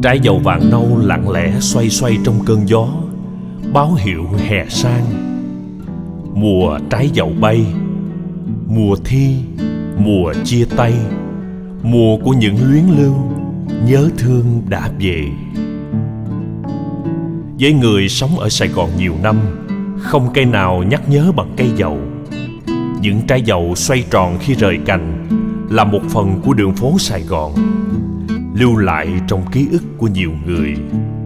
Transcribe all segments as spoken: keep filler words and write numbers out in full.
Trái dầu vàng nâu lặng lẽ xoay xoay trong cơn gió, báo hiệu hè sang. Mùa trái dầu bay, mùa thi, mùa chia tay, mùa của những luyến lưu, nhớ thương đã về. Với người sống ở Sài Gòn nhiều năm, không cây nào nhắc nhớ bằng cây dầu. Những trái dầu xoay tròn khi rời cành là một phần của đường phố Sài Gòn, lưu lại trong ký ức của nhiều người.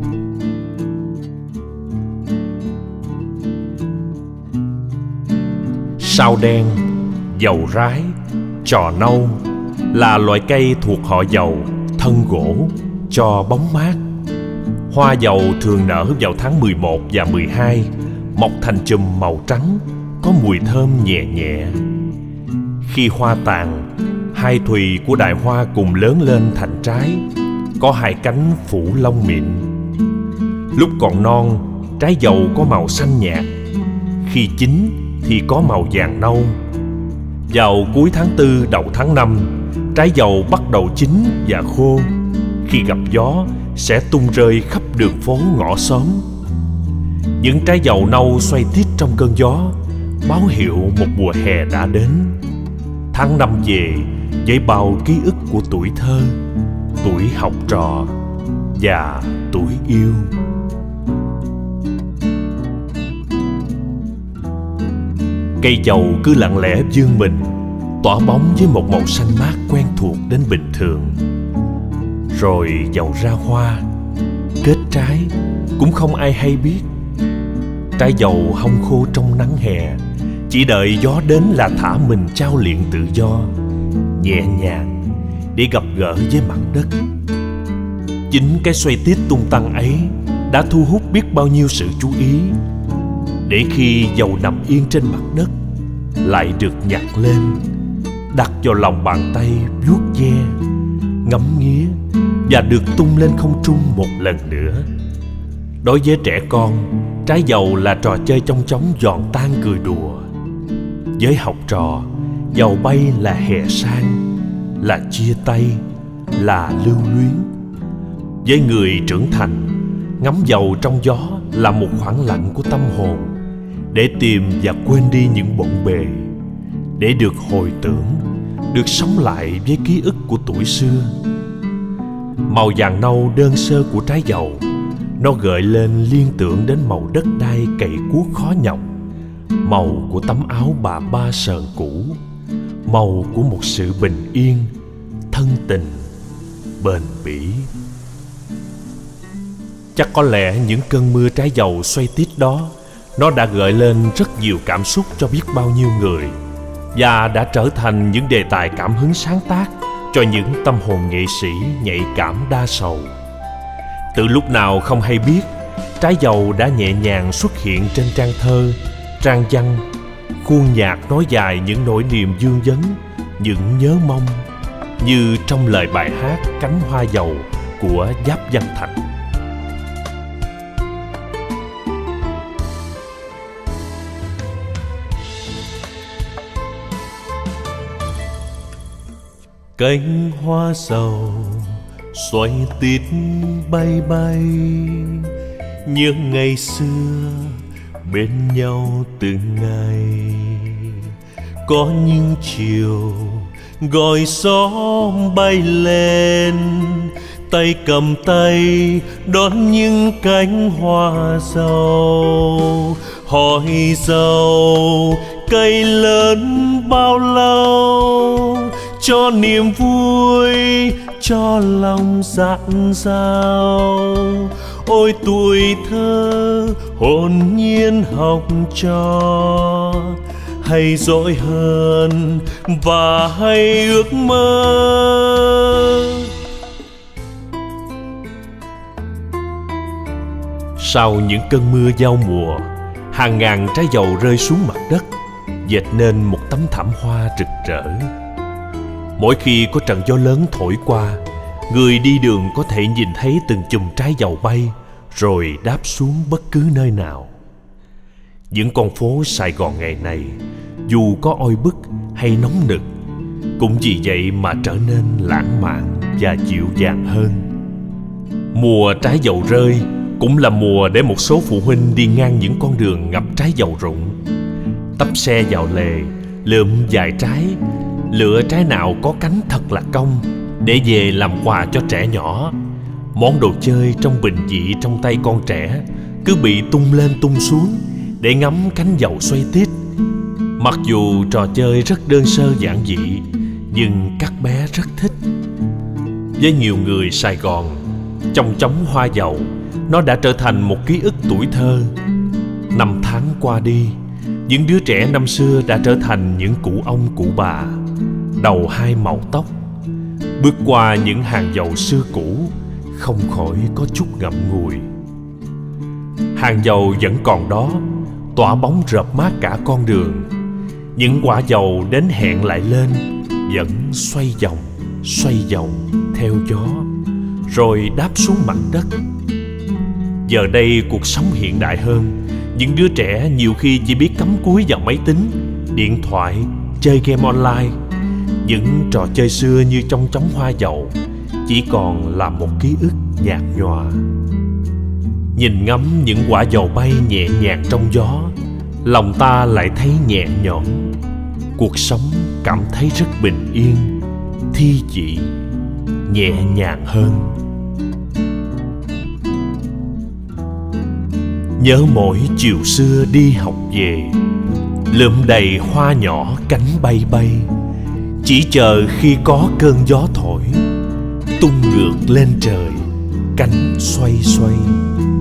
Sao đen, dầu rái, trò nâu là loại cây thuộc họ dầu, thân gỗ, cho bóng mát. Hoa dầu thường nở vào tháng mười một và mười hai, mọc thành chùm màu trắng, có mùi thơm nhẹ nhẹ. Khi hoa tàn, hai thùy của đài hoa cùng lớn lên thành trái, có hai cánh phủ lông mịn. Lúc còn non, trái dầu có màu xanh nhạt, khi chín thì có màu vàng nâu. Vào cuối tháng tư đầu tháng năm, trái dầu bắt đầu chín và khô. Khi gặp gió sẽ tung rơi khắp đường phố ngõ xóm. Những trái dầu nâu xoay tít trong cơn gió, báo hiệu một mùa hè đã đến. Tháng năm về với bao ký ức của tuổi thơ, tuổi học trò và tuổi yêu. Cây dầu cứ lặng lẽ vươn mình, tỏa bóng với một màu xanh mát quen thuộc đến bình thường. Rồi dầu ra hoa, kết trái, cũng không ai hay biết. Trái dầu hong khô trong nắng hè, chỉ đợi gió đến là thả mình trao liệng tự do, nhẹ nhàng để gặp gỡ với mặt đất. Chính cái xoay tít tung tăng ấy đã thu hút biết bao nhiêu sự chú ý, để khi dầu nằm yên trên mặt đất lại được nhặt lên, đặt vào lòng bàn tay vuốt ve, ngắm nghía và được tung lên không trung một lần nữa. Đối với trẻ con, trái dầu là trò chơi chong chóng giòn tan cười đùa. Với học trò, dầu bay là hè sang, là chia tay, là lưu luyến. Với người trưởng thành, ngắm dầu trong gió là một khoảng lặng của tâm hồn, để tìm và quên đi những bộn bề, để được hồi tưởng, được sống lại với ký ức của tuổi xưa. Màu vàng nâu đơn sơ của trái dầu, nó gợi lên liên tưởng đến màu đất đai cày cuốc khó nhọc, màu của tấm áo bà ba sờn cũ, màu của một sự bình yên, thân tình, bền bỉ. Chắc có lẽ những cơn mưa trái dầu xoay tít đó, nó đã gợi lên rất nhiều cảm xúc cho biết bao nhiêu người, và đã trở thành những đề tài cảm hứng sáng tác cho những tâm hồn nghệ sĩ nhạy cảm đa sầu. Từ lúc nào không hay biết, trái dầu đã nhẹ nhàng xuất hiện trên trang thơ, trang văn, khuôn nhạc nói dài những nỗi niềm vương vấn, những nhớ mong, như trong lời bài hát Cánh Hoa Dầu của Giáp Văn Thành. Cánh hoa dầu xoay tít bay bay, nhớ ngày xưa bên nhau từng ngày. Có những chiều gọi gió bay lên, tay cầm tay đón những cánh hoa dầu. Hỏi dầu cây lớn bao lâu, cho niềm vui, cho lòng dạt dào. Ôi tuổi thơ hồn nhiên học trò, hay dỗi hơn và hay ước mơ. Sau những cơn mưa giao mùa, hàng ngàn trái dầu rơi xuống mặt đất, dệt nên một tấm thảm hoa rực rỡ. Mỗi khi có trận gió lớn thổi qua, người đi đường có thể nhìn thấy từng chùm trái dầu bay, rồi đáp xuống bất cứ nơi nào. Những con phố Sài Gòn ngày này, dù có oi bức hay nóng nực, cũng vì vậy mà trở nên lãng mạn và dịu dàng hơn. Mùa trái dầu rơi cũng là mùa để một số phụ huynh đi ngang những con đường ngập trái dầu rụng, tấp xe vào lề, lượm vài trái, lựa trái nào có cánh thật là cong để về làm quà cho trẻ nhỏ. Món đồ chơi trong bình dị trong tay con trẻ cứ bị tung lên tung xuống để ngắm cánh dầu xoay tít. Mặc dù trò chơi rất đơn sơ giản dị, nhưng các bé rất thích. Với nhiều người Sài Gòn, chong chóng hoa dầu nó đã trở thành một ký ức tuổi thơ. Năm tháng qua đi, những đứa trẻ năm xưa đã trở thành những cụ ông cụ bà, đầu hai màu tóc. Bước qua những hàng dầu xưa cũ, không khỏi có chút ngậm ngùi. Hàng dầu vẫn còn đó, tỏa bóng rợp mát cả con đường. Những quả dầu đến hẹn lại lên, vẫn xoay vòng, xoay vòng theo gió, rồi đáp xuống mặt đất. Giờ đây cuộc sống hiện đại hơn, những đứa trẻ nhiều khi chỉ biết cắm cúi vào máy tính, điện thoại, chơi game online. Những trò chơi xưa như trong chóng hoa dầu chỉ còn là một ký ức nhạt nhòa. Nhìn ngắm những quả dầu bay nhẹ nhàng trong gió, lòng ta lại thấy nhẹ nhõm. Cuộc sống cảm thấy rất bình yên, thi vị, nhẹ nhàng hơn. Nhớ mỗi chiều xưa đi học về, lượm đầy hoa nhỏ cánh bay bay, chỉ chờ khi có cơn gió thổi, tung ngược lên trời, cánh xoay xoay.